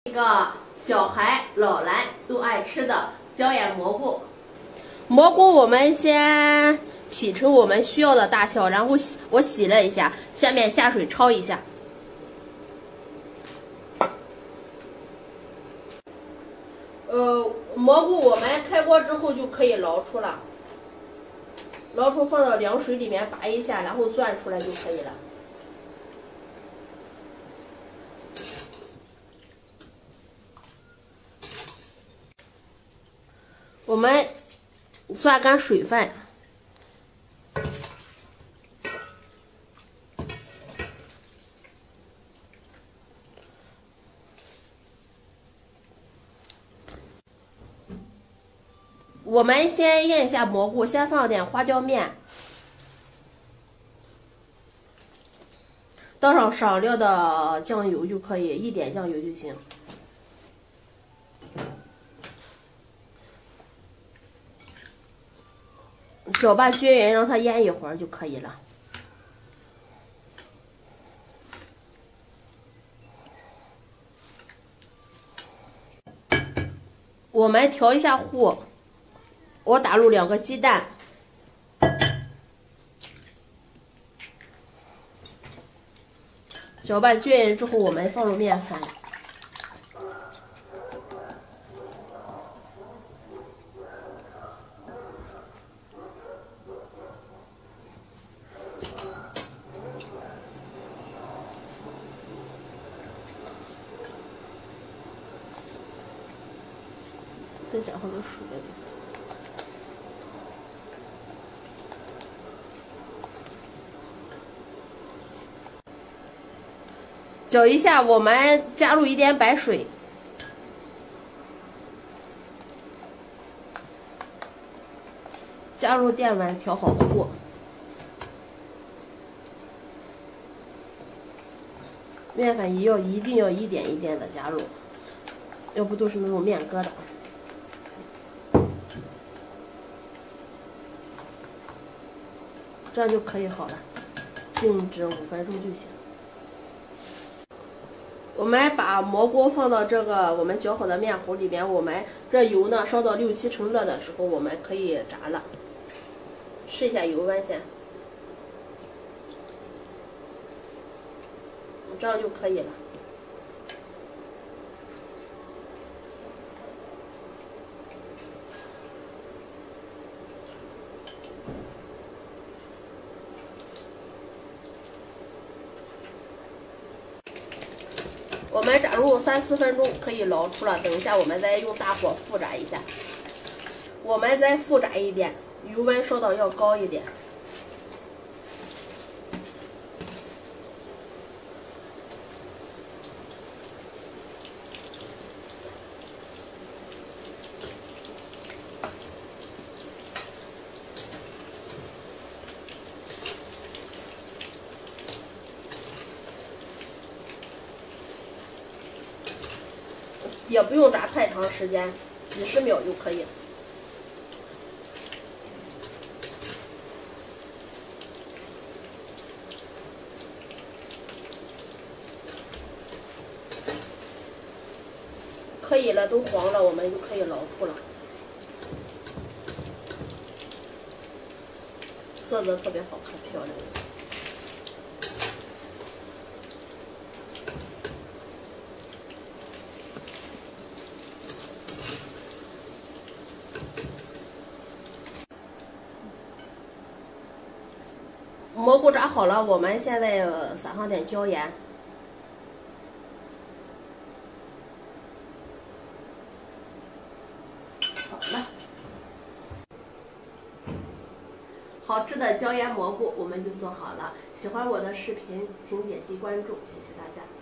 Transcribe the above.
一个小孩、老人都爱吃的椒盐蘑菇。蘑菇我们先劈成我们需要的大小，然后我洗了一下，下面下水焯一下。蘑菇我们开锅之后就可以捞出了，捞出放到凉水里面拔一下，然后攥出来就可以了。我们攥干水分，我们先腌一下蘑菇，先放点花椒面，倒上少量的酱油就可以，一点酱油就行。搅拌均匀，让它腌一会儿就可以了。我们调一下糊，我打入2个鸡蛋，搅拌均匀之后，我们放入面粉。再加上点水。搅一下，我们加入一点白水，加入电碗，调好糊。面粉一定要一点一点的加入，要不都是那种面疙瘩。这样就可以好了，静置5分钟就行。我们把蘑菇放到这个我们搅好的面糊里面，我们这油呢烧到6、7成热的时候，我们可以炸了。试一下油温先，这样就可以了。我们炸入3、4分钟可以捞出了，等一下我们再用大火复炸一下。我们再复炸一遍，油温烧到要高一点。也不用炸太长时间，几10秒就可以了。可以了，都黄了，我们就可以捞出了。色泽特别好看，漂亮。蘑菇炸好了，我们现在撒上点椒盐。好了，好吃的椒盐蘑菇我们就做好了。喜欢我的视频，请点击关注，谢谢大家。